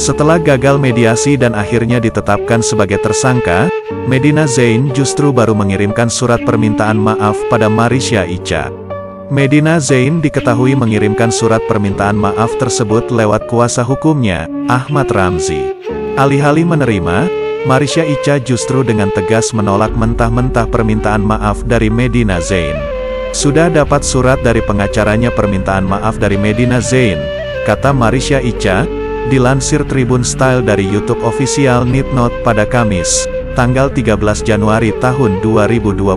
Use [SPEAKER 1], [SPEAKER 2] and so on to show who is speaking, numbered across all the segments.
[SPEAKER 1] Setelah gagal mediasi dan akhirnya ditetapkan sebagai tersangka, Medina Zain justru baru mengirimkan surat permintaan maaf pada Marisha Icha. Medina Zain diketahui mengirimkan surat permintaan maaf tersebut lewat kuasa hukumnya, Ahmad Ramzi. Alih-alih menerima, Marisha Icha justru dengan tegas menolak mentah-mentah permintaan maaf dari Medina Zain. Sudah dapat surat dari pengacaranya permintaan maaf dari Medina Zain, kata Marisha Icha, dilansir Tribun Style dari YouTube official Nitnot pada Kamis, tanggal 13 Januari tahun 2022.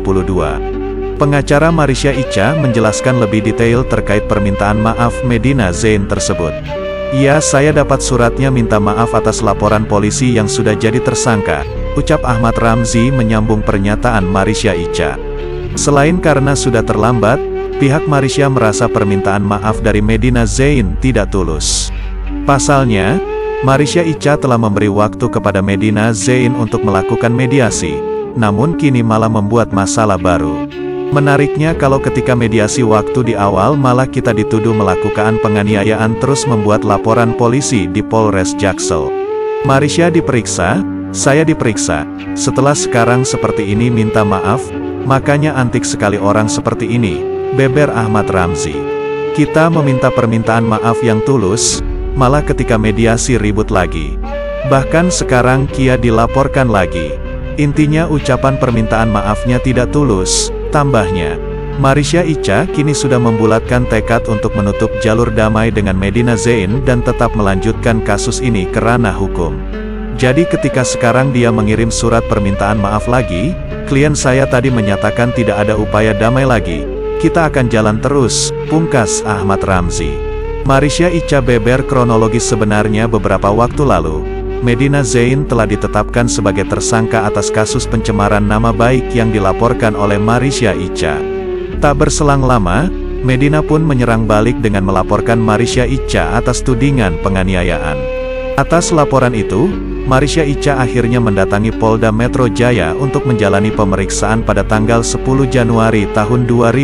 [SPEAKER 1] Pengacara Marisha Icha menjelaskan lebih detail terkait permintaan maaf Medina Zain tersebut. "Ya, saya dapat suratnya minta maaf atas laporan polisi yang sudah jadi tersangka," ucap Ahmad Ramzi menyambung pernyataan Marisha Icha. Selain karena sudah terlambat, pihak Marisha merasa permintaan maaf dari Medina Zain tidak tulus. Pasalnya, Marisha Icha telah memberi waktu kepada Medina Zain untuk melakukan mediasi, namun kini malah membuat masalah baru. Menariknya kalau ketika mediasi waktu di awal malah kita dituduh melakukan penganiayaan terus membuat laporan polisi di Polres Jaksel. Marisha diperiksa, saya diperiksa, setelah sekarang seperti ini minta maaf, makanya antik sekali orang seperti ini, beber Ahmad Ramzi. Kita meminta permintaan maaf yang tulus, malah ketika mediasi ribut lagi. Bahkan sekarang Kia dilaporkan lagi. Intinya ucapan permintaan maafnya tidak tulus, tambahnya. Marisha Icha kini sudah membulatkan tekad untuk menutup jalur damai dengan Medina Zain dan tetap melanjutkan kasus ini ke ranah hukum. Jadi ketika sekarang dia mengirim surat permintaan maaf lagi, klien saya tadi menyatakan tidak ada upaya damai lagi. Kita akan jalan terus, pungkas Ahmad Ramzi. Marisha Icha beber kronologis sebenarnya beberapa waktu lalu, Medina Zain telah ditetapkan sebagai tersangka atas kasus pencemaran nama baik yang dilaporkan oleh Marisha Icha. Tak berselang lama, Medina pun menyerang balik dengan melaporkan Marisha Icha atas tudingan penganiayaan. Atas laporan itu, Marisha Icha akhirnya mendatangi Polda Metro Jaya untuk menjalani pemeriksaan pada tanggal 10 Januari tahun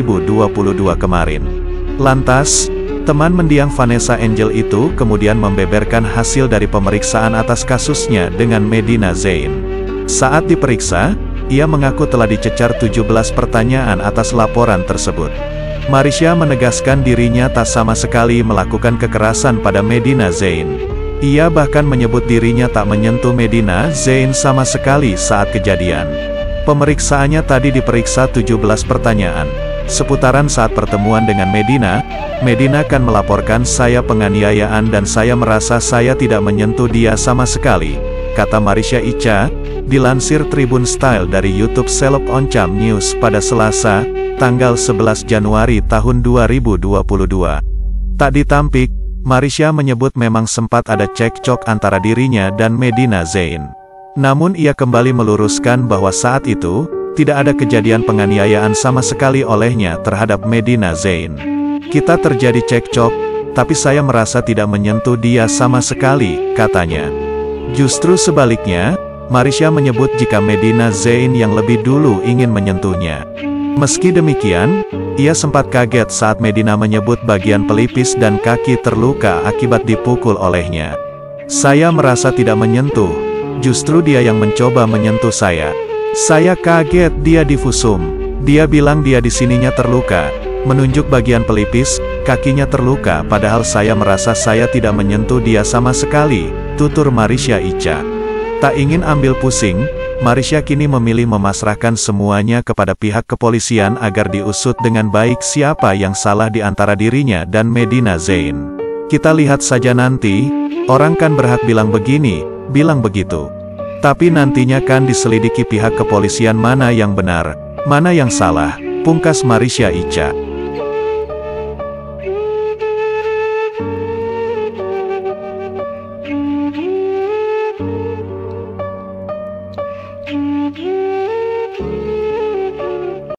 [SPEAKER 1] 2022 kemarin. Lantas, teman mendiang Vanessa Angel itu kemudian membeberkan hasil dari pemeriksaan atas kasusnya dengan Medina Zain. Saat diperiksa, ia mengaku telah dicecar 17 pertanyaan atas laporan tersebut. Marisha menegaskan dirinya tak sama sekali melakukan kekerasan pada Medina Zain. Ia bahkan menyebut dirinya tak menyentuh Medina Zain sama sekali saat kejadian. Pemeriksaannya tadi diperiksa 17 pertanyaan. Seputaran saat pertemuan dengan Medina, Medina kan melaporkan saya penganiayaan dan saya merasa saya tidak menyentuh dia sama sekali, kata Marisha Icha, dilansir Tribun Style dari YouTube Seleb Oncam News pada Selasa, tanggal 11 Januari tahun 2022. Tak ditampik, Marisha menyebut memang sempat ada cekcok antara dirinya dan Medina Zain. Namun ia kembali meluruskan bahwa saat itu, tidak ada kejadian penganiayaan sama sekali olehnya terhadap Medina Zain. Kita terjadi cekcok, tapi saya merasa tidak menyentuh dia sama sekali, katanya. Justru sebaliknya, Marisha menyebut jika Medina Zain yang lebih dulu ingin menyentuhnya. Meski demikian, ia sempat kaget saat Medina menyebut bagian pelipis dan kaki terluka akibat dipukul olehnya. Saya merasa tidak menyentuh, justru dia yang mencoba menyentuh saya. Saya kaget dia difusum. Dia bilang dia di sininya terluka, menunjuk bagian pelipis, kakinya terluka padahal saya merasa saya tidak menyentuh dia sama sekali, tutur Marisha Icha. Tak ingin ambil pusing, Marisha kini memilih memasrahkan semuanya kepada pihak kepolisian agar diusut dengan baik siapa yang salah di antara dirinya dan Medina Zain. Kita lihat saja nanti, orang kan berhak bilang begini, bilang begitu. Tapi nantinya kan diselidiki pihak kepolisian mana yang benar, mana yang salah, pungkas Marisha Icha.